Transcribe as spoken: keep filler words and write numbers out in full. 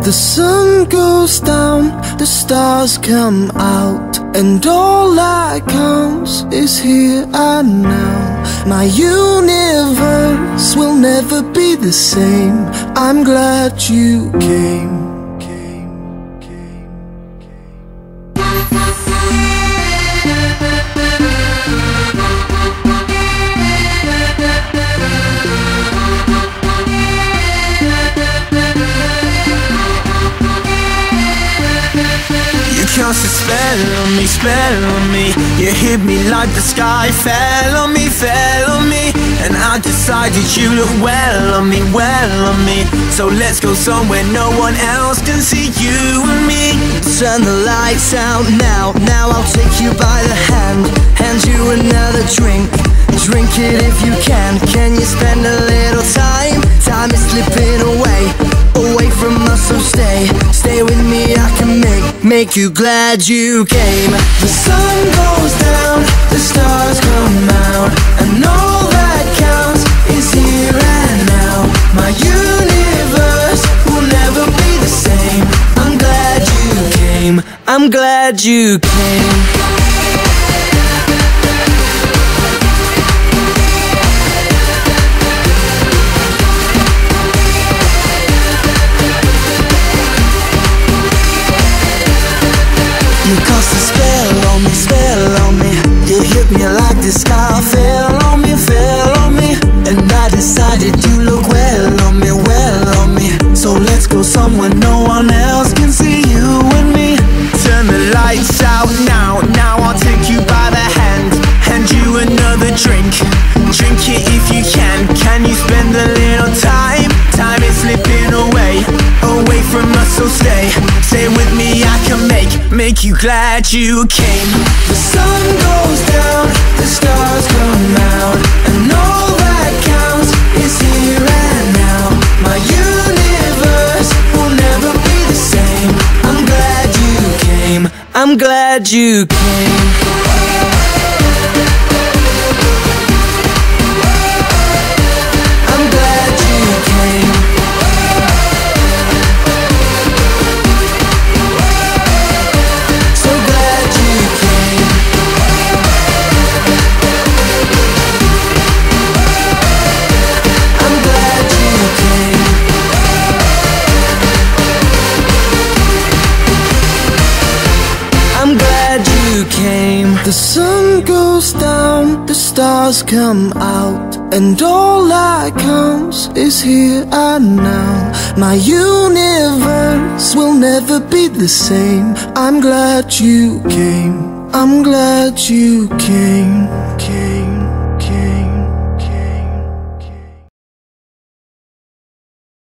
The sun goes down, the stars come out, and all that counts is here and now. My universe will never be the same. I'm glad you came. Cast a spell on me, spell on me. You hit me like the sky fell on me, fell on me. And I decided you look well on me, well on me. So let's go somewhere no one else can see you and me. Turn the lights out now, now I'll take you by the hand, hand you another drink. Drink it if you can. Can you spend a little time? Time is slipping away, away from us, so stay. Stay with me, I can make, make you glad you came. The sun goes down, the stars come out, and all that counts is here and now. My universe will never be the same. I'm glad you came, I'm glad you came. You cast a spell on me, spell on me. You hit me like the sky fell on me, fell on me. And I decided you look well on me, well on me. So let's go somewhere no one else can see you and me. Turn the lights out now, now I'll take you by the hand, hand you another drink. Drink it if you can. Can you spend a little time? Time is slipping away, away from us, so stay. Stay with me, I can make, make you glad you came. The sun goes down, the stars come out, and all that counts is here and now. My universe will never be the same. I'm glad you came, I'm glad you came. The sun goes down, the stars come out, and all that counts is here and now. My universe will never be the same. I'm glad you came, I'm glad you came.